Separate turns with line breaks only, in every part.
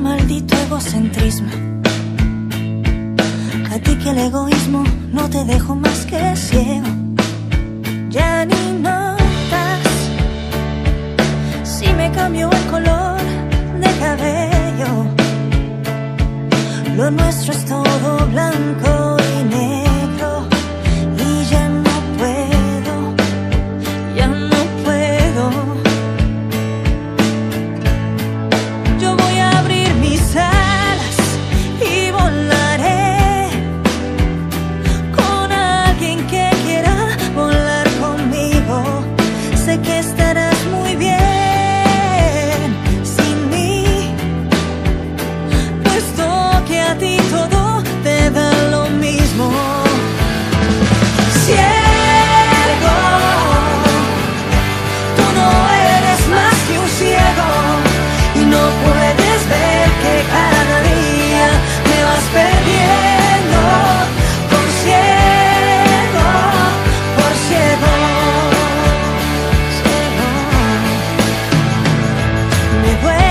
maldito egocentrismo. A ti que el egoísmo no te dejo más que ciego. Ya ni notas si me cambio el color de cabello. Lo nuestro es todo blanco y negro. Y ya no puedo, ya no puedo. Yo voy a abrir mis alas y volaré con alguien que quiera volar conmigo. Sé que estarás muy bien sin mí, puesto que a ti todo te da lo mismo. Ciego, tú no eres más que un ciego y no puedes ver que cada día me vas perdiendo por ciego, por ciego, ciego. Me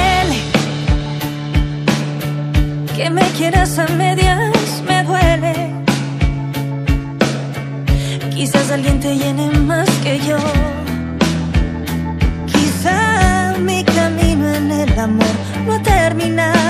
duele que me quieras a medias, me duele. Quizás alguien te llene más que yo. Quizá mi camino en el amor no ha terminado.